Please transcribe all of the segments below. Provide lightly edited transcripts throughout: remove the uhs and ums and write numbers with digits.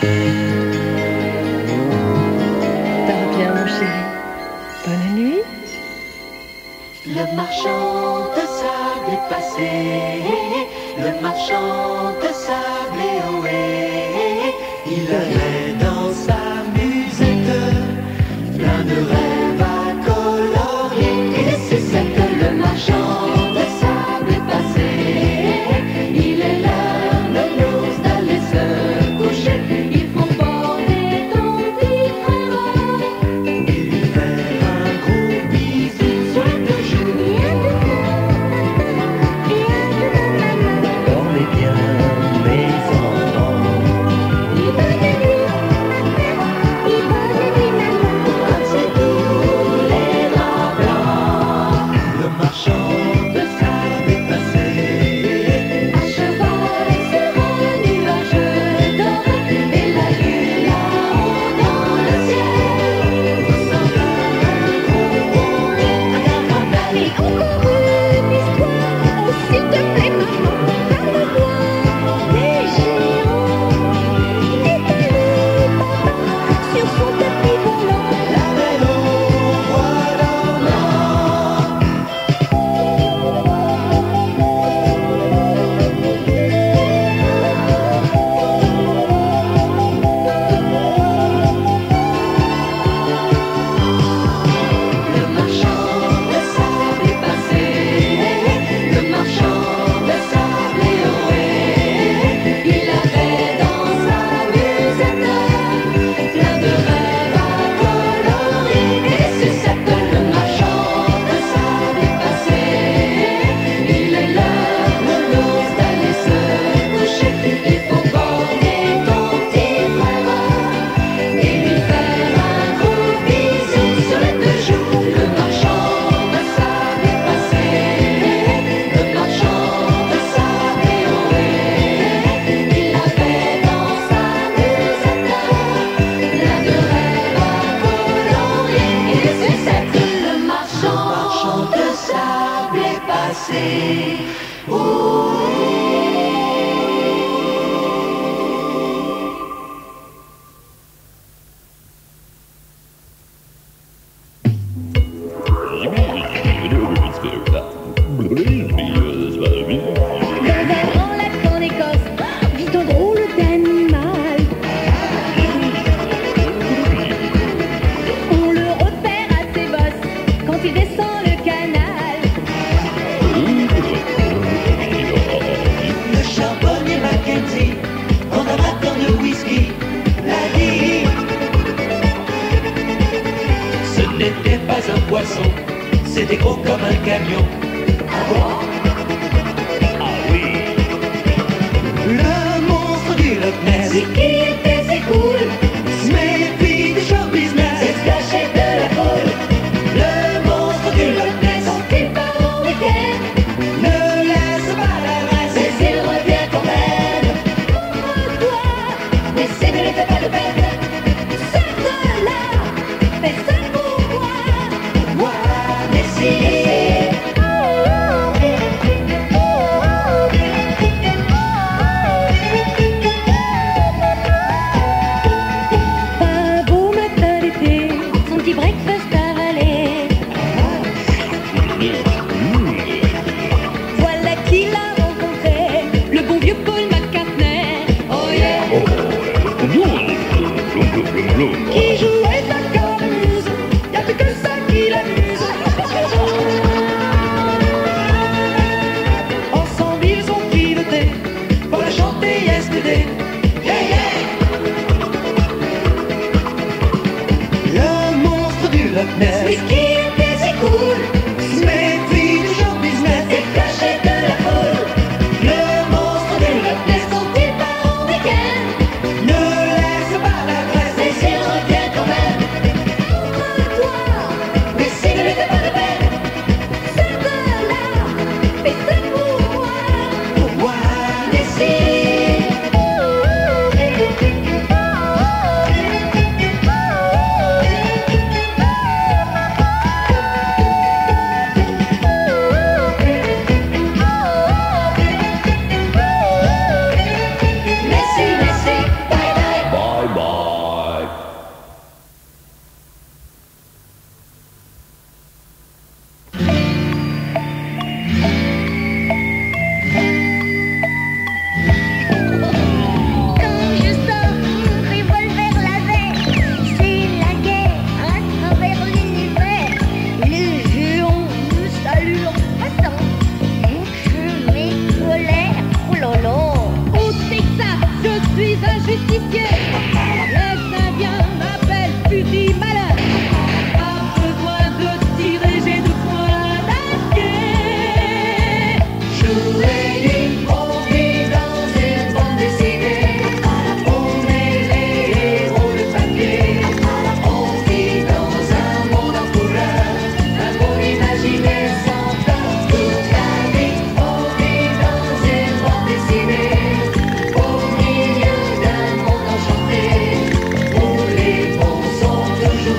Dors bien, mon chéri. Bonne nuit. Le marchand de sable est passé, le marchand de sable est ohé. Il avait dans sa musette plein de rêves à colorier. Et les sucettes, le marchand de sable est passé. Il est l'heure de nous d'aller se coucher. Il faut porter ton petit frère et lui faire un gros bisou sur les deux joues. Dormez bien, mes enfants. Comme c'est doux les draps blancs, le marchand de sable est passé. À cheval sur un nuage doré, et la lune là-haut dans le ciel ressemble à un gros rond, un caravane. Et encore une histoire, oh s'il te plaît maman, parle-moi des géants étalés papa sur son tapis volant. La belle au bois dormant. Le marchand de sable est passé, le marchand de sable est ohé. Il avait dans sa musette plein de rêves à colorier. Et les sucettes, le marchand de sable est passé. Il est l'heure de nous d'aller se coucher. Il faut border ton petit frère et lui faire un gros bisou sur les deux joues. Le marchand de sable est passé, le marchand de sable est ohé. Il avait dans sa musette plein de rêves à colorier. Et les sucettes, le marchand de sable est passé. Dans un grand lac en Écosse vit un drôle d'animal. On le repère à ses bosses quand il descend le canal. Le charbonnier Mackenzie, en amateur de whisky, l'a dit. Ce n'était pas un poisson, c'était gros comme un camion. Ah bon? Ah oui. Le monstre du Loch Ness, C'est qui était si cool, se méfie du show business. c'est se cacher de la foule. Le monstre du Loch Ness Quand il part en week-end, ne laisse pas l'adresse. mais il revient quand même. Ouvre-toi, mais si ne les fais pas de peine, sors de là, fais ça pour moi. Voir des Un beau matin d'été, son petit breakfast avalé. Voilà qui l'a rencontré, le bon vieux Paul McCartney. Oh yeah, qui jouait de la cornemuse, y'a plus que ça qui l'amuse. Ensemble ils ont piloté pour la chanter yesterday. Yeah, yeah. Le monstre du Loch Mais Ness qui était si cool, se méfie du show business. c'est caché de la foule. Le monstre du Loch Ness Quand il part en week-end, ne laisse pas l'adresse. mais il revient sorcier. Les Indiens m'appellent fusil malin. Pas besoin de tirer, j'ai deux poings d'acier. Jour et nuit, on vit dans une bande dessinée. On est les héros de papier. On vit dans un monde en couleur, un monde imaginé sans peur. Toute la vie, on vit dans une bande dessinée. Au milieu d'un monde enchanté, où les bons sont toujours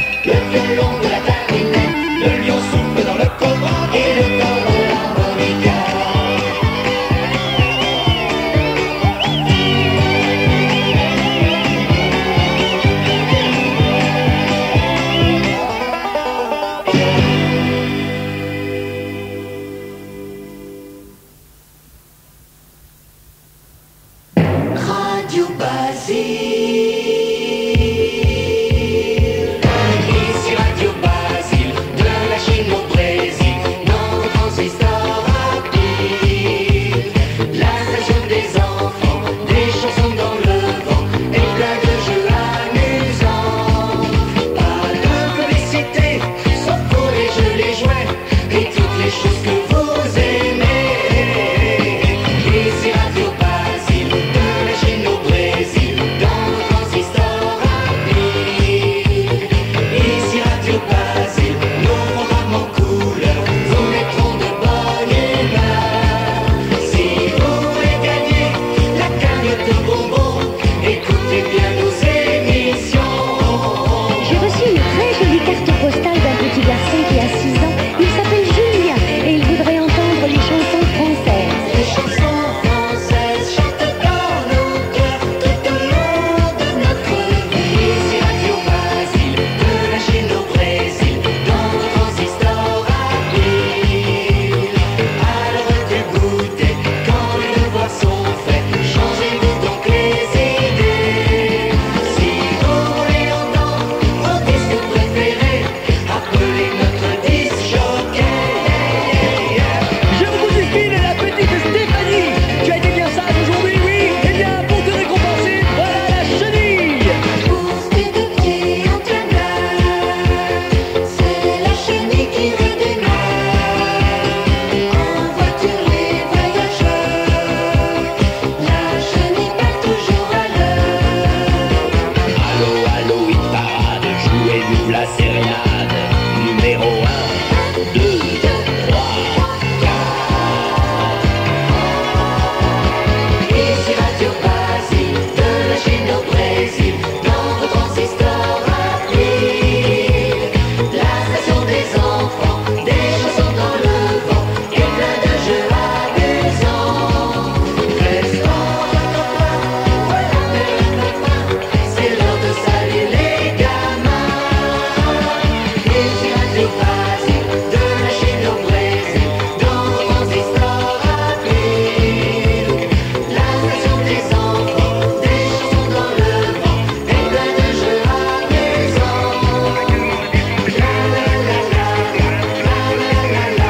le violon de la clarinette, le lion souffle dans le cobra et le corps de l'harmonica. Radio Basile. Ici Radio Basile, de la Chine au Brésil, dans le transistor rapide. La station des enfants, des chansons dans le vent, et plein de jeux amusants. Pas de publicité, sauf pour les jeux, les jouets, et toutes les choses que vous aimez. Ici Radio Basile, de la Chine au Brésil, dans le transistor rapide. Ici Radio Basile, nos programmes en couleur vous mettront de bonne humeur. Si vous voulez gagner la cagnotte de bonbons, écoutez bien nos émissions. J'ai reçu une très jolie carte postale d'un petit garçon qui a 6 ans. Il s'appelle Julien et il voudrait entendre les chansons françaises. Les chansons françaises chantent dans nos cœurs tout au long de notre vie. Ici Radio Basile, de la Chine au Brésil, dans le transistor rapide. Alors écoutez, quand les devoirs sont faits, changez-vous donc les idées. Si vous voulez entendre vos disques préférés, appelez notre disque jockey. Je vous défile la petite Stéphanie. Tu as été bien sage aujourd'hui, oui? Eh bien, pour te récompenser, voilà la chenille. Pousse tes deux pieds en plein l'air, c'est la chenille qui redémarre. En voiture les voyageurs, la chenille part toujours à l'heure. Allô, allô, hit parade, jouez-nous la sérénade. Numéro 1, 2, 3, 4. Ici Radio Basile, de la Chine au Brésil, dans vos transistors rapides. La station des enfants, des chansons dans le vent, et plein de jeux amusants. Restons copains, voilà mes copains, c'est l'heure de saluer les gamins. Ici Radio Basile, de la Chine au Brésil, dans vos transistors rapides. La station des enfants, des chansons dans le vent, et plein de jeux amusants. La la la la, la la la la,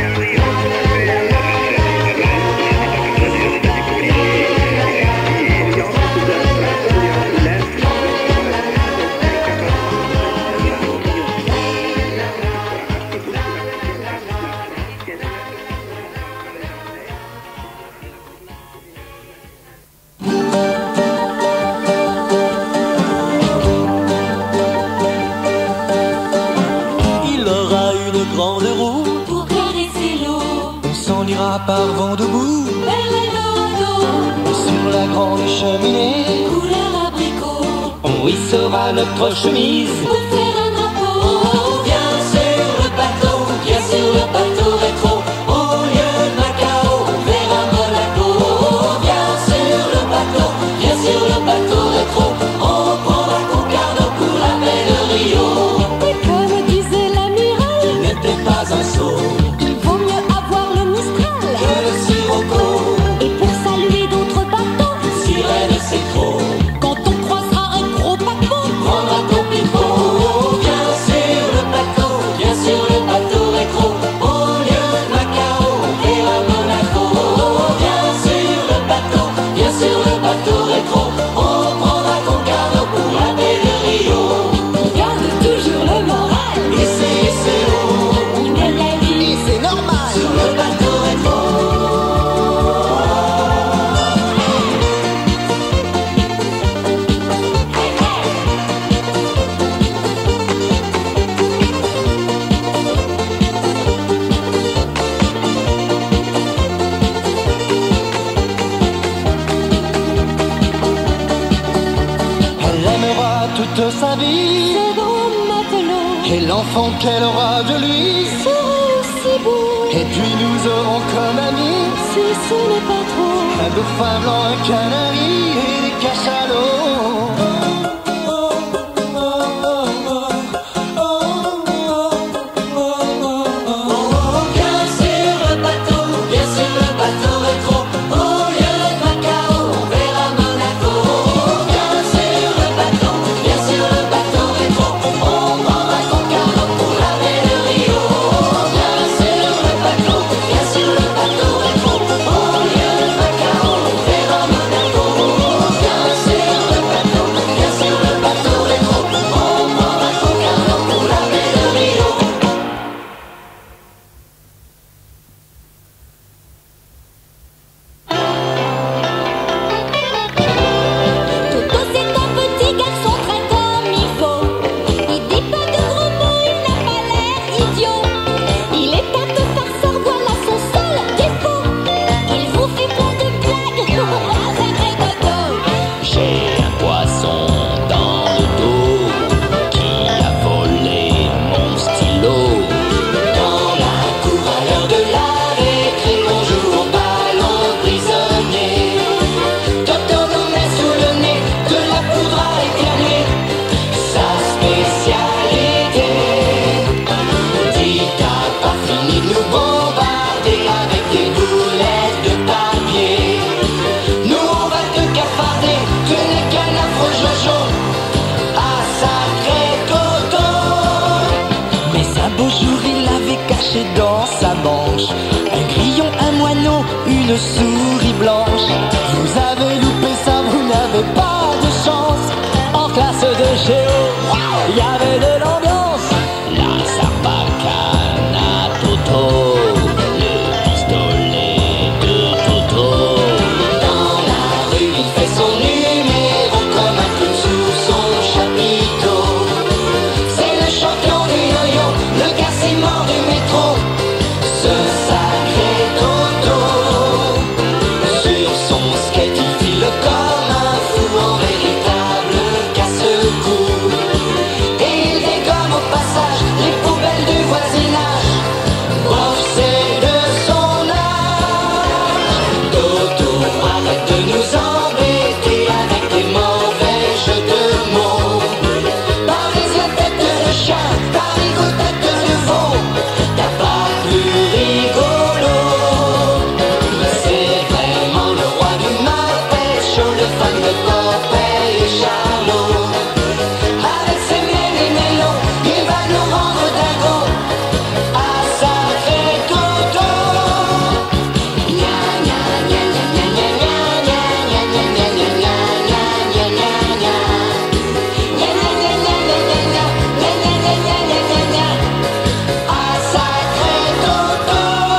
Il aura une grande roue, pour caresser l'eau, on s'en ira par vent debout. vers l'Eldorado, Sur la grande cheminée, couleur abricot, on hissera notre chemise. pour faire un drapeau. Viens sur le bateau, viens sur le bateau rétro, au lieu de Macao, vers un Monaco. Viens sur le bateau, viens sur le bateau rétro, on prendra Concarneau pour la baie de Rio. Et comme disait l'amiral, Il n'était pas un sot il vaut mieux avoir le Mistral. que le sirocco, Et pour saluer d'autres bateaux, sirène c'est trop, quand on croisera un gros paquebot, prendra ton pipeau. Viens sur le bateau, viens sur le bateau rétro, au lieu de Macao, vers un Monaco. Viens sur le bateau, viens sur le bateau rétro, on prendra Concarneau pour la baie de Rio. garde toujours le moral. Ici c'est haut, On aime la vie. C'est normal. sur le bateau rétro. Elle aimera toute sa vie Le grand matelot Et l'enfant qu'elle aura de lui sera aussi beau. Et puis nous aurons comme amis, Si ce n'est pas trop, un dauphin blanc, un canari et des cachalots. Toto c'est un petit garçon très comme il faut. Il dit pas de gros mots, il n'a pas l'air idiot. Il est un peu farceur, voilà son seul défaut. Il vous fait plein de blagues, avec les dodos. J'ai un poisson dans le dos qui a volé mon stylo. Dans la cour à l'heure de la récré, on joue au ballon prisonnier. Toto nous met sous le nez de la poudre à éclater. Sa spécialité. Dis t'as pas fini de nous bombarder avec des boulettes de papier. Nous on va te cafarder, tu n'es qu'un affreux Jojo. Ah sacré Toto. Mais un beau jour il avait caché dans sa manche un grillon, un moineau, une souris blanche. Vous avez loupé ça, vous n'avez pas de chance. En classe de géo, il y avait de l'ambiance. La sarbacane à Toto, le pistolet de Toto. Dans la rue il fait son numéro comme un clown sous son chapiteau. C'est le champion du yo-yo, le gars c'est mort du métro. Ce sacré Toto. Sur son skate il file comme un fou en véritable casse-cou. Et il dégomme au passage les poubelles du voisinage. Bof, c'est de son âge. Toto, arrête de nous embêter avec des mauvais jeux de mots. Parisien tête de chien, Parigo tête de veau. T'as pas plus rigolo. C'est vraiment le roi du Muppet Show, le fan de Popeye et Charlot. Avec ses méli-mélos, il va nous rendre dingo. Ah sacré Toto. Gna gna gna gna gna gna gna gna gna gna gna gna gna gna gna. Gna gna gna gna gna gna gna gna gna gna gna gna. Ah sacré Toto.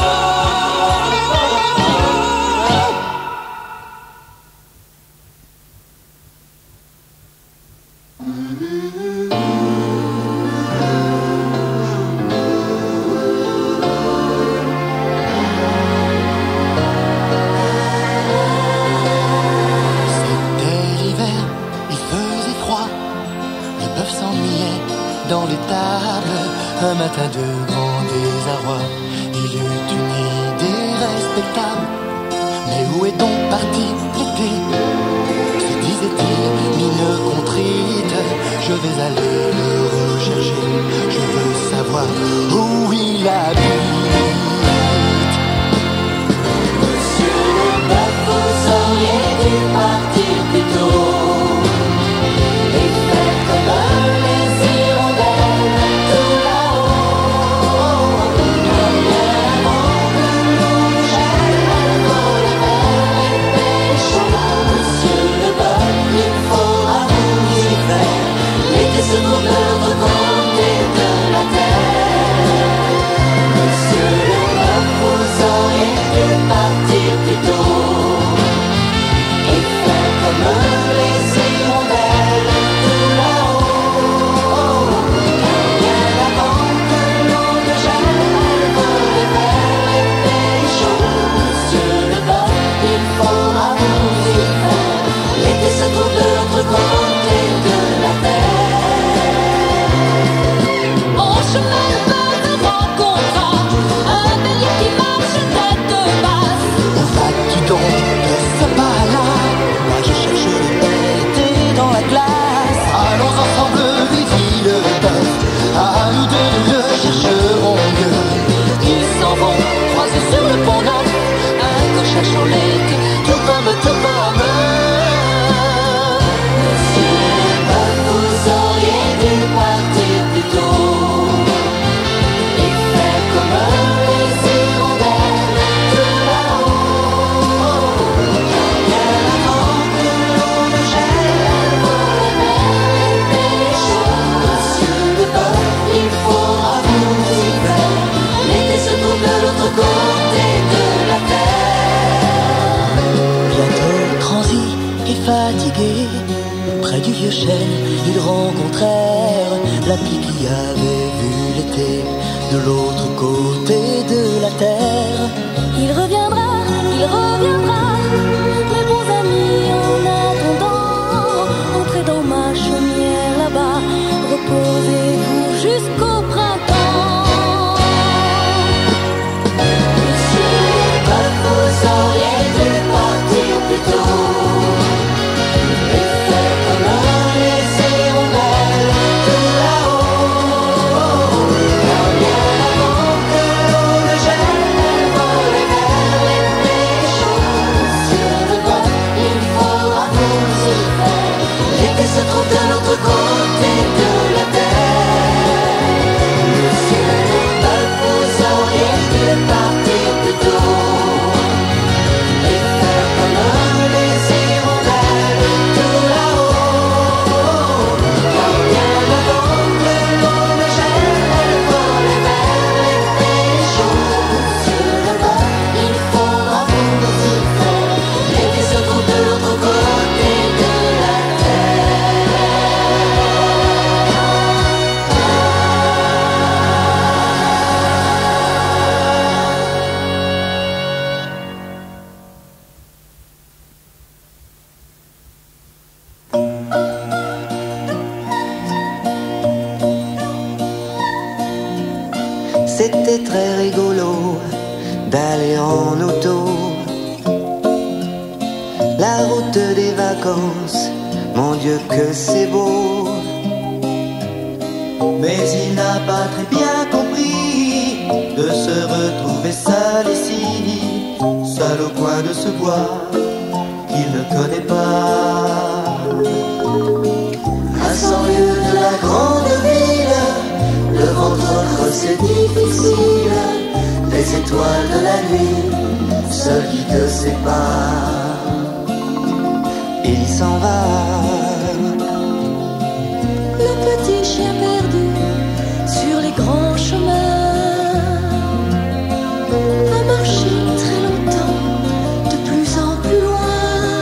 C'était l'hiver, il faisait froid. Les bœufs s'ennuyaient dans l'étable. Un matin de grand désarroi, il eut une idée respectable. Mais où est donc parti l'été? Se disait-il, mine contrite. Je vais aller le rechercher. Je veux savoir où il habite. Monsieur le bœuf, vous auriez dû partir plus tôt et faire comme les hirondelles tout là-haut. Bien avant que l'eau gèle, elle vole vers les péchés. Monsieur le bœuf, il faudra vous y faire. L'été se trouve neutre comme cholette, tout comme. Monsieur le pape, vous auriez dû partir plus tôt et faire comme les hirondelles de là-haut. Bien avant que l'on ne gèle vos lèvres et péchés. Monsieur le pape, il faudra vous y faire. L'été se trouve de l'autre côté de la terre. Bientôt transi et fatigué, près du vieux chêne, ils rencontrèrent la fille qui avait vu l'été de l'autre côté de la terre. Il reviendra, mes bons amis, en attendant, entrez dans ma chaumière là-bas, reposez-vous jusqu'au printemps. Monsieur le pape, vous auriez dû partir plus tôt et faire comme les hirondelles de là-haut. Car bien avant que l'on ne gèle vos lèvres et péchés. Monsieur le pape, il faudra vous y faire. L'été se trouve de l'autre côté de la terre. Monsieur le pape, vous auriez dû partir plus tôt et faire comme les hirondelles de là-haut. Car bien avant que l'on ne gèle vos lèvres et péchés. Monsieur le pape, il faudra vous y faire. L'été se trouve de l'autre côté de la C'était très rigolo d'aller en auto. La route des vacances, mon Dieu que c'est beau. Mais il n'a pas très bien compris de se retrouver seul ici, seul au coin de ce bois qu'il ne connaît pas. À 100 lieues de la grande ville, le ventre creux c'est difficile. Les étoiles de la nuit, seul guide ses pas. Il s'en va. Le petit chien perdu sur les grands chemins va marcher très longtemps, de plus en plus loin.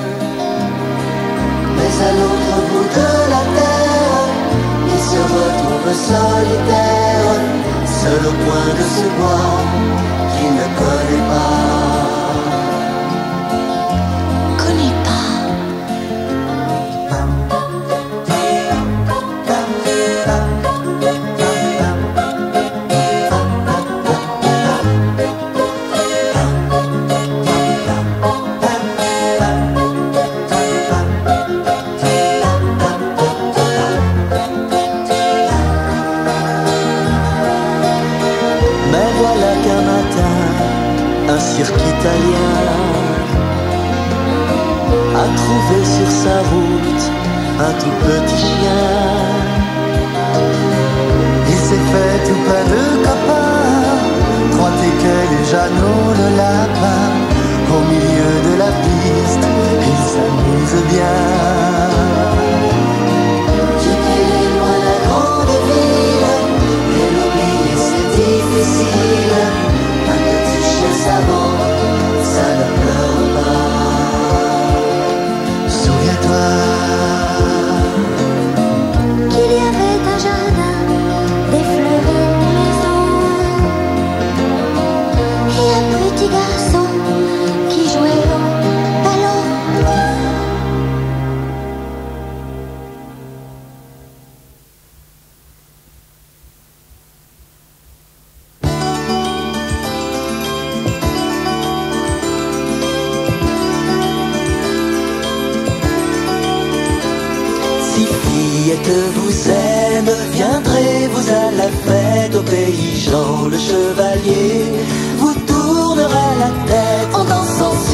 Mais à l'autre bout de la terre, il se retrouve solitaire, seul au coin de ce bois qu'il ne connaît pas. Connais pas. Mais voilà qu'un matin, un cirque italien a trouvé sur sa route un tout petit chien. Il s'est fait tout plein de copains, 3 tickets, les Jeannot, le lapin. Au milieu de la piste, il s'amuse bien. Quitter loin la grande ville et l'oublier c'est difficile. Un petit chien savant, ça ne pleure pas. Souviens-toi Qu'il y avait un jardin, des fleurs et une maison, et un petit garçon qui jouait au ballon. Si fillette vous aime, viendrez-vous à la fête au pays Jean le Chevalier, vous tournerez la tête en dansant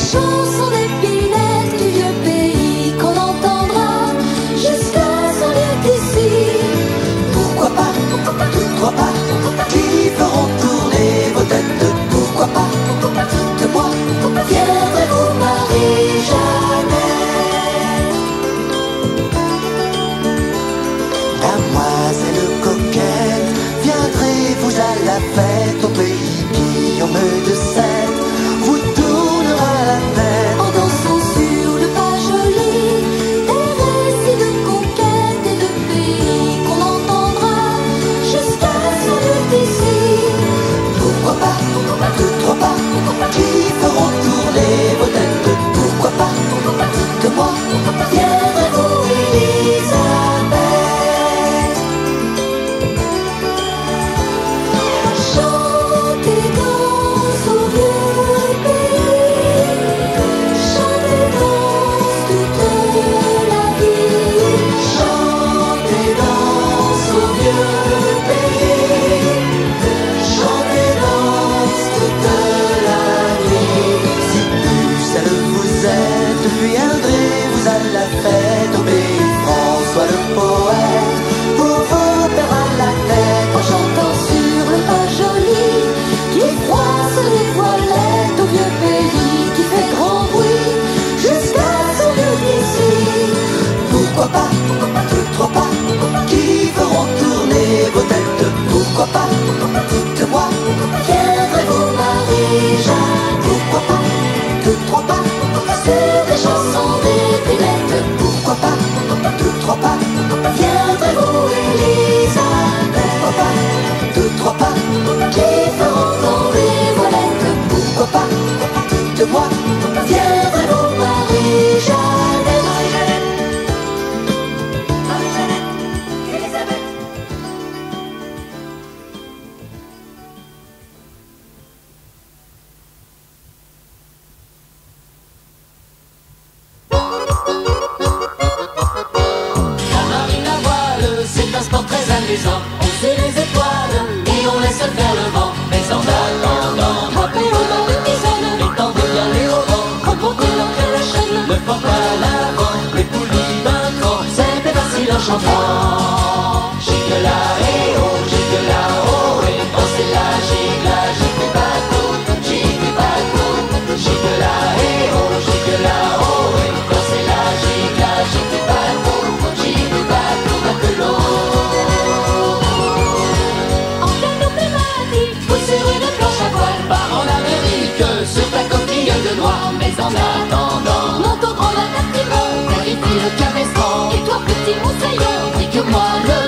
chanson d'épinette du vieux pays qu'on entendra jusqu'à son lieu d'ici. Pourquoi pas, toutes trois pas qui feront tourner vos têtes. Pourquoi pas, dites-moi, Viendrez-vous, Marie-Jeannette? Damoiselle coquette, viendrez-vous à la fête au pays Guillaume de Sète vous tournera la tête. En dansant sur le pas joli, des récits de conquête et de pays qu'on entendra jusqu'à son lieu d'ici. Pourquoi pas, deux, trois pas qui feront tourner vos têtes. Pourquoi pas, dites-moi, Viendrez-vous, Elisabeth? Chantez dans ce vieux pays, chantez dans toute la vie. chantez dans ce vieux pays, chantez dans toute la nuit. Si pucelle vous êtes, viendrez-vous à la fête au pays François le poète pour vous faire à la tête en chantant Sur le pas joli, qui froisse les voilettes au vieux pays, qui fait grand bruit jusqu'à son lieu d'ici. pourquoi pas, deux, trois pas qui feront tourner vos têtes. Pourquoi pas, dites-moi, Viendrez-vous, Marie-Jeanne? pourquoi pas, deux, trois pas Sur des chansons d'épinettes. pourquoi pas, deux, trois pas Viendrez-vous, Elisabeth? pourquoi pas, deux, trois pas Qui feront tomber vos lettres. pourquoi pas, dites-moi, Viendrez-vous, Marie-Jeanne? Marie-Jeannette, Elisabeth. La marine à voile, c'est un sport très amusant. On suit les étoiles et on laisse faire le vent. Mais en attendant, frappez au vent une dizaine. Les temps de bien les au vent, remontez l'ancre et la chaîne. Ne fort à l'avant, les poulies d'un cran. C'était facile en chantant. Gigue là et oh, gigue là oh, et pensez là, gigue bateau, gigue bateau. Gigue là et oh, gigue là oh, et pensez là, gigue bateau, gigue bateau, matelot. En canot pneumatique, Ou sur une planche à voile, part en Amérique, sur ta coquille de noix. Mais en attendant, monte au grand lac d'Artimon. vérifie le cabestan. Et toi, petit moussaillon, Pique-moi le